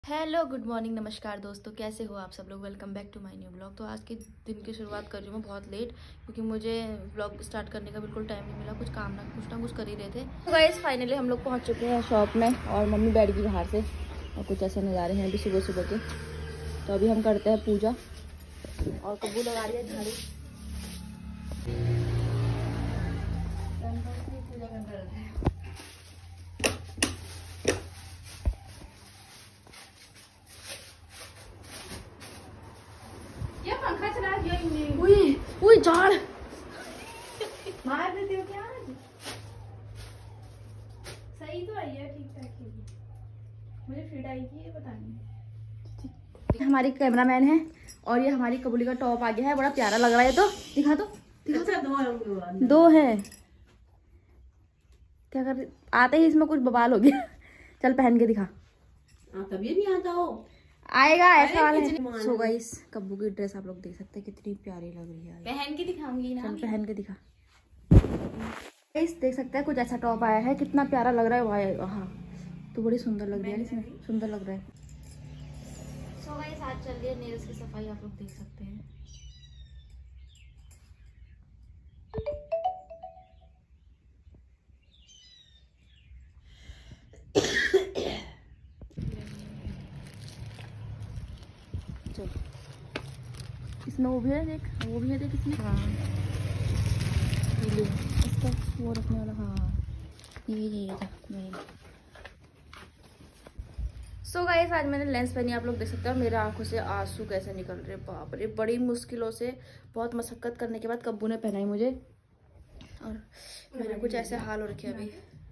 Hello good morning नमस्कार दोस्तों, कैसे हो आप सब लोग। Welcome back to my new blog. तो आज के दिन की शुरुआत कर रही हूँ मैं बहुत लेट, क्योंकि मुझे ब्लॉग स्टार्ट करने का बिल्कुल टाइम नहीं मिला। कुछ काम ना कुछ कर ही रहे थे। तो गाइस फाइनली हम लोग पहुँच चुके हैं शॉप में, और मम्मी बैठ गई बाहर से, और कुछ ऐसे नज़ारे हैं अभी सुबह सुबह के। तो अभी हम करते हैं पूजा, और कब्बू लगा रही है झाड़ू। पूजा करते रहते हैं। उई झाड़ मार देती हो क्या आज? सही तो आई है, ठीक ठाक ही है। मुझे फिट आएगी ये पता नहीं। हमारी कैमरामैन है, और ये हमारी कबूली का टॉप आ गया है, बड़ा प्यारा लग रहा है। तो दिखा दो, दो है। क्या कर आते ही इसमें कुछ बवाल हो गया। चल पहन के दिखा। तभी नहीं आता हो, आएगा ऐसा वाला है। सो गाइस कब्बू की ड्रेस आप लोग देख सकते हैं कितनी प्यारी लग रही है। पहन के दिखाऊंगी ना। चल पहन के दिखा। गाइस देख सकते हैं कुछ ऐसा टॉप आया है, कितना प्यारा लग रहा है। हाँ तो बड़ी सुंदर लग रही है, इसमें सुंदर लग रहा है। सो गाइस आज चल रही है नेल्स की सफाई, आप लोग देख सकते हैं। इसमें वो भी है, देख वो भी है, देख इसमें। हाँ ये इसका वो रखने वाला। हाँ ये था मेन। सो गाइस आज मैंने लेंस पहनी, आप लोग देख सकते हो। मेरे आंखों से आंसू कैसे निकल रहे, बाप रे। बड़ी मुश्किलों से, बहुत मशक्कत करने के बाद कब्बू ने पहनाई मुझे, और मेरे कुछ ऐसे हाल हो रखे अभी।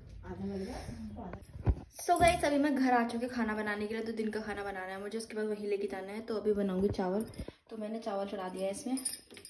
सो गाइस अभी मैं घर आ चुके खाना बनाने के लिए। तो दिन का खाना बनाना है मुझे, उसके बाद वहीं लेके जाना है। तो अभी बनाऊंगी चावल। तो मैंने चावल चढ़ा दिया है इसमें।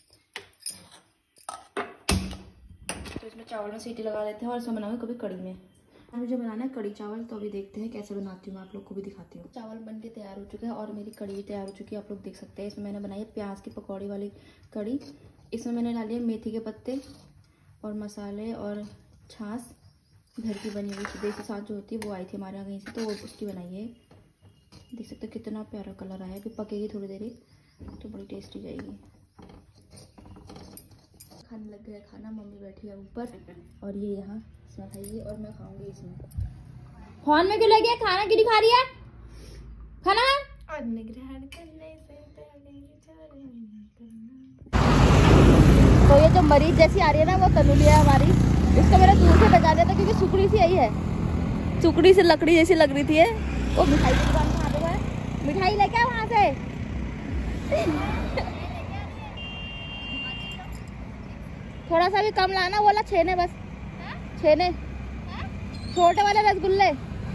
तो इसमें चावल में सीटी लगा लेते हैं, और इसमें बनाऊंगी कभी कड़ी में। मुझे बनाना है कड़ी चावल। तो अभी देखते हैं कैसे बनाती हूँ, मैं आप लोग को भी दिखाती हूँ। चावल बन के तैयार हो चुके हैं, और मेरी कड़ी भी तैयार हो चुकी है, आप लोग देख सकते हैं। इसमें मैंने बनाई है प्याज की पकौड़ी वाली कड़ी। इसमें मैंने डाली है मेथी के पत्ते और मसाले और छाछ, घर की बनी हुई देसी छाछ जो होती है, वो आई थी हमारे यहाँ कहीं से, तो वो उसकी बनाई है। देख सकते हो कितना प्यारा कलर आया है। अभी पकेगी थोड़ी देर तो बड़ी टेस्टी जाएगी। खाने लग गया खाना, मम्मी बैठी है ऊपर, और ये यहाँ इसमें खाइए, और मैं खाऊंगी इसमें। फोन में क्यों लगे, खाना क्यों नहीं खा रही है? खाना तो ये जो मरीज जैसी आ रही है ना, वो तनुली है हमारी। इसको मैंने दूर से बचा दिया था, क्योंकि सुकड़ी सी आई है, सुकड़ी से लकड़ी जैसी लग रही थी। वो मिठाई की दुकान कहाँ पे है? मिठाई लेके आ वहाँ से। थोड़ा सा भी कम लाना, बोला छेने बस, छेने छोटे वाले रसगुल्ले।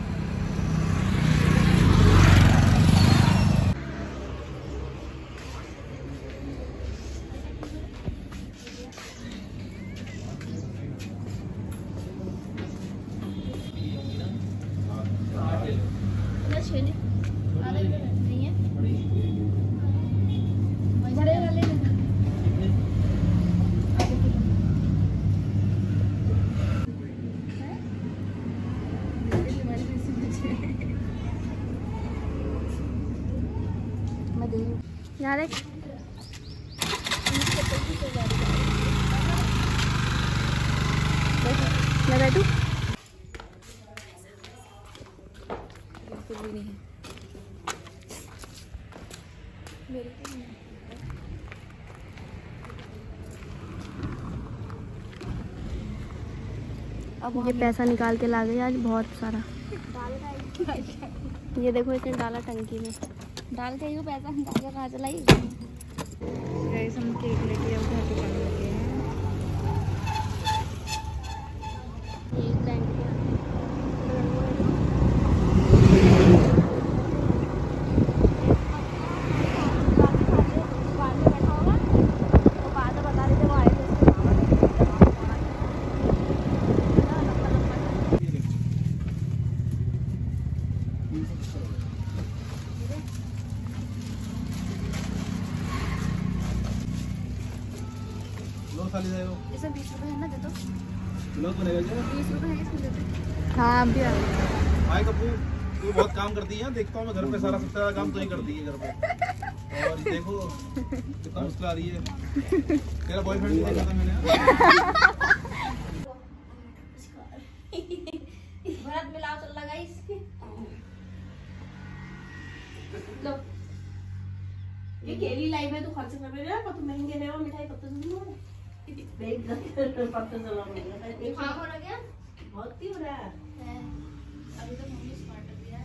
छेने नहीं है, बड़े वाले मैं दे रही हूँ यार। एक मैं बैठू, बिल्कुल भी नहीं है मेरे को नहीं। अब ये पैसा निकाल के ला गई आज बहुत सारा। ये देखो इसने डाला टंकी में, डाल के ये पैसा डाल के कहाँ चलाई। हम केक लेके घर पे बनाने लगे हैं। ये बैंक के इसमें 20 रुपए है ना, दे दो। 20 रुपए है इसमें, दे दो। हाँ अब भी आ गए। तू बहुत काम करती है, देखता हूँ मैं घर पे सारा सबसे ज्यादा काम तो ही करती है घर पे। और देखो कितना मुश्किल आ रही है। तेरा बॉयफ्रेंड भी देखा था मैंने। भरत मिलाओ चल लगा इसके। लो ये केली लाई में तो खर्च कर रहे हैं, पर तुम महंगे ले मिठाई पत्ते से लो। बेच दो पत्ते से लो महंगा। हाँ हो रहा क्या? बहुत ही हो रहा है। अभी तो मम्मी स्मार्ट लग रही है।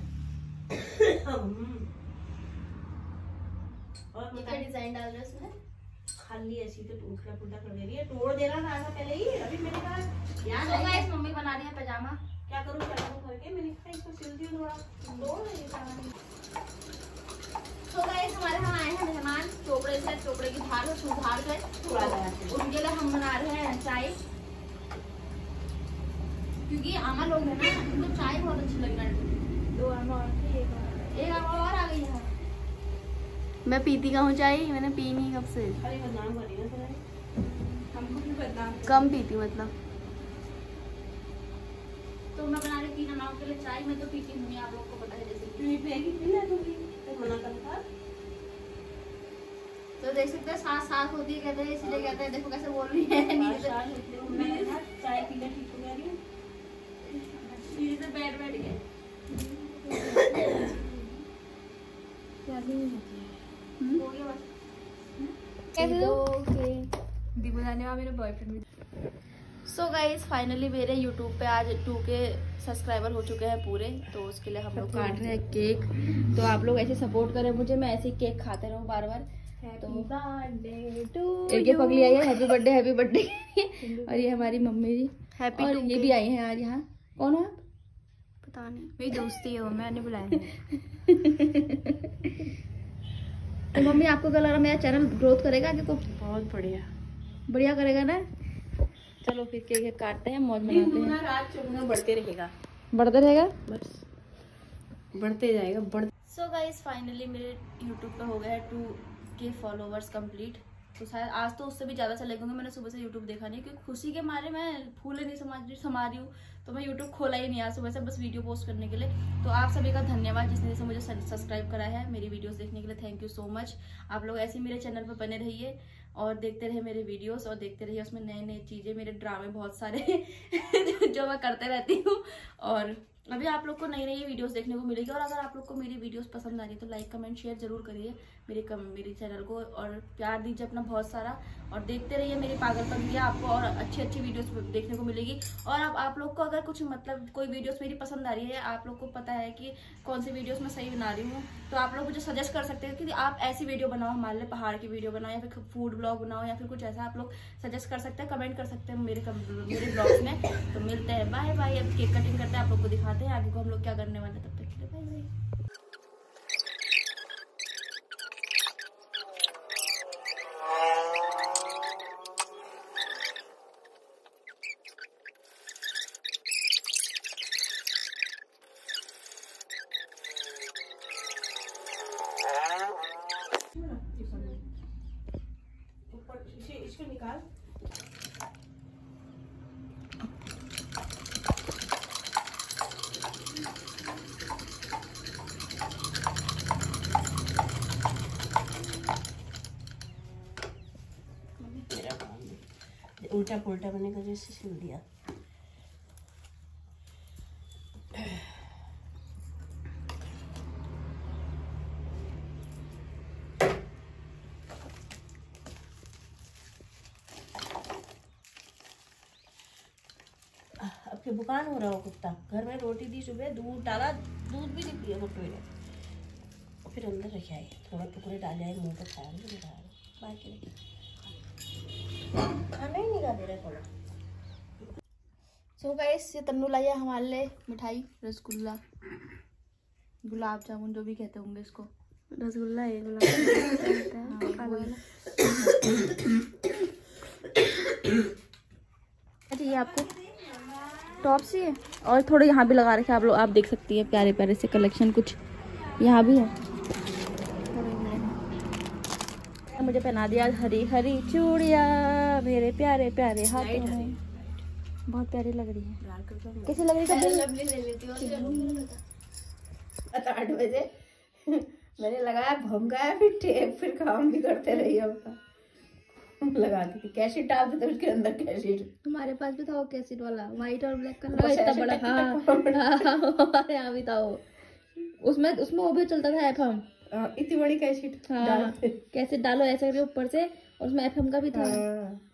और ये क्या डिजाइन डाल रहे हो इसमें? खाली ऐसी तो टूटा फूटा कर दे रही है। तोड़ देना था ऐसा पहले ही। अभी मैंने कहा यार तो गाइस मम्मी बना रही है पैजामा। क्या करूँ करके मैंने कहा इसको सिल दियो थोड़ा। तोड़ नहीं तो गाइस हमारे यहाँ आए हैं मेहमान चोपड़े से, चोपड़े की धार सुधार गए, उनके लिए हम बना रहे हैं चाय। क्योंकि आमा लोग है ना, उनको चाय बहुत अच्छी लग रही है। दो आमा और थे, एक आमा और आ गई है। मैं पीती का हूँ चाय, मैंने पी नहीं कब से। अरे बदनाम कर रही है थोड़ा। हमको भी बदनाम कर। कम पीती मतलब। तो मैं बना रही 3 अमाओं के लिए चाय। मैं तो पीती हूँ, आप लोगों को पता है जैसे। क्यों पिएगी? पी ले तुम भी। तो मना कर था। तो देख सकते हैं साथ साथ होती है, कहते हैं इसलिए कहते हैं देखो कैसे बोल रही है। नीचे से मैंने कहा चाय पी ले ठीक हो गया रही। नीचे से बैठ के हो गया बस। कैसे दो दीपू जाने वाला मेरे बॉयफ्रेंड भी। सो गाइस फाइनली मेरे यूट्यूब पे आज 2K सब्सक्राइबर हो चुके हैं पूरे। तो उसके लिए हम लोग काट रहे हैं केक। तो आप लोग ऐसे सपोर्ट करें मुझे, मैं ऐसे ही केक खाते रहूँ बार बार। तो एक पगली आई है, हैप्पी बर्थडे हैप्पी बर्थडे। और ये हमारी मम्मी जी हैप्पी। और ये भी आई है आज यहाँ। कौन है? पता नहीं, मेरी दोस्ती है वो, मैंने बुलाया। तो मम्मी आपको क्या लग रहा है मेरा चैनल ग्रोथ करेगा आगे को? बहुत बढ़िया बढ़िया करेगा ना। चलो फिर केक काटते हैं, मौज मनाते हैं। रात चुगना बढ़ते रहेगा, बढ़ते रहेगा बस बढ़ते जाएगा बढ़। सो गाइस फाइनली मेरे यूट्यूब पे हो गया है 2K फॉलोवर्स कंप्लीट। तो शायद आज तो उससे भी ज़्यादा चले गए। मैंने सुबह से यूट्यूब देखा नहीं, क्योंकि खुशी के मारे मैं फूले नहीं समा रही हूँ। तो मैं यूट्यूब खोला ही नहीं आज सुबह से, बस वीडियो पोस्ट करने के लिए। तो आप सभी का धन्यवाद जिसने जैसे मुझे सब्सक्राइब करा है मेरी वीडियोस देखने के लिए। Thank you so much. आप लोग ऐसे ही मेरे चैनल पर बने रहिए और देखते रहे मेरे वीडियोस, और देखते रहिए उसमें नए नए चीज़ें, मेरे ड्रामे बहुत सारे जो मैं करते रहती हूँ। और अभी आप लोग को नई नई वीडियोस देखने को मिलेगी। और अगर आप लोग को मेरी वीडियोस पसंद आ रही है तो लाइक कमेंट शेयर जरूर करिए मेरी चैनल को, और प्यार दीजिए अपना बहुत सारा। और देखते रहिए मेरी पागलपन भी, आपको और अच्छी अच्छी वीडियोस देखने को मिलेगी। और अब आप लोग को अगर कुछ मतलब कोई वीडियोस मेरी पसंद आ रही है, आप लोग को पता है कि कौन सी वीडियोस मैं सही बना रही हूँ, तो आप लोग मुझे सजेस्ट कर सकते हैं कि आप ऐसी वीडियो बनाओ हमारे लिए, पहाड़ की वीडियो बनाओ या फिर फूड ब्लॉग बनाओ या फिर कुछ ऐसा। आप लोग सजेस्ट कर सकते हैं, कमेंट कर सकते हैं मेरे ब्लॉग्स में। तो मिलते हैं, बाय बाय। अब केक कटिंग करते हैं, आप लोग को दिखाते हैं आगे को हम लोग क्या करने वाले हैं। तब तक के लिए बाय बाय। इसको निकाल। उल्टा पुल्टा मैंने वजह से सिल दिया। अब के बुकान हो रहा हो कुत्ता। घर में रोटी दी सुबह, दूध डाला, दूध भी नहीं पिया कुत्ते ने। और फिर अंदर रखे आए, थोड़ा टुकड़े डाले आए, मुँह पे खाया नहीं खाया, बाकी खाना ही निकाल दे रहा थोड़ा। सो गाइस ये तन्नू लाया हमारे लिए मिठाई, रसगुल्ला, गुलाब जामुन जो भी कहते होंगे इसको। रसगुल्ला है, गुलाब अच्छा ये आपको टॉप सी है, और थोड़े यहाँ भी लगा रखे आप लोग, आप देख सकती है प्यारे प्यारे से कलेक्शन कुछ यहाँ भी है। मुझे पहना दिया हरी हरी चूड़िया मेरे प्यारे प्यारे हाथों में, बहुत प्यारी लग रही है। कैसी लग रही है? रात 8 बजे मैंने लगाया, भमकाया, फिर टेप, फिर काम भी करते रही अपना। लगाती थी, कैसेट डालते थे उसके अंदर, कैसेट। हमारे पास भी था वो कैसेट वाला, व्हाइट और ब्लैक कलर, इतना बड़ा। हाँ, हमारे यहाँ भी था वो। उसमें वो भी चलता था एफएम। इतनी बड़ी कैसेट। हाँ, कैसेट डालो ऐसे करके ऊपर से, और उसमें एफएम का भी था।